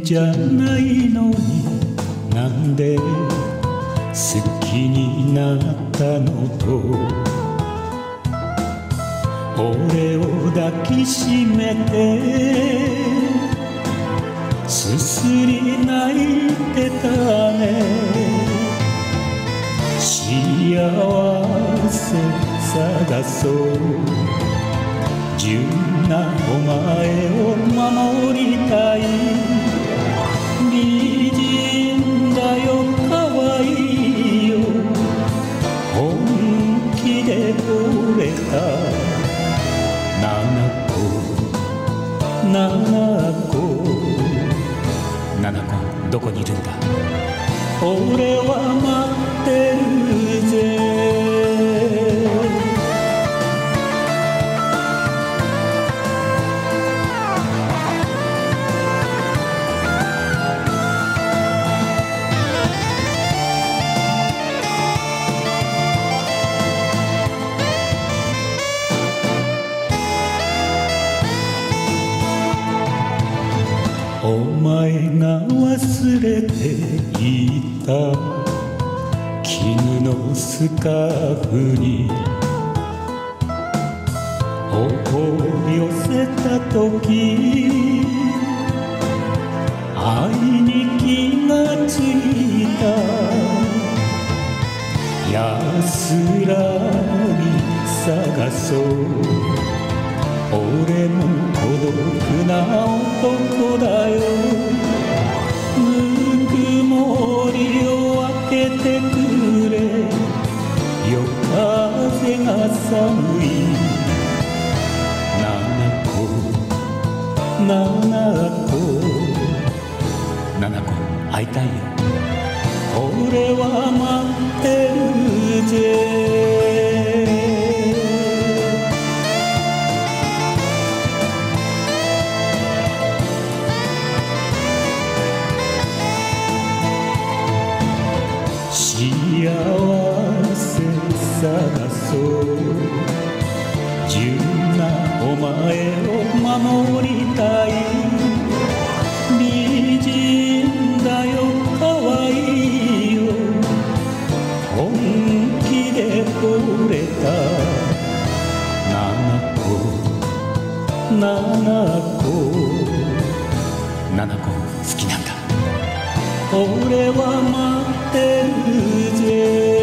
じゃないのになんで好きになったのと俺を抱きしめてすすり泣いてたね幸せ探そう純なお前を守りたい美人だよ可愛いよ本気で惚れた七子どこにいるんだ俺は待ってるぜお前が忘れていた絹のスカーフに頬を寄せた時愛に気がついた安らぎ探そう俺も孤独な男だよぬくもりを分けてくれ夜風が寒い七子会いたいよ俺は待ってるぜ幸せ探そう純なお前を守りたい美人だよ可愛いよ本気で惚れた七子好きなんだ俺は待ってるぜ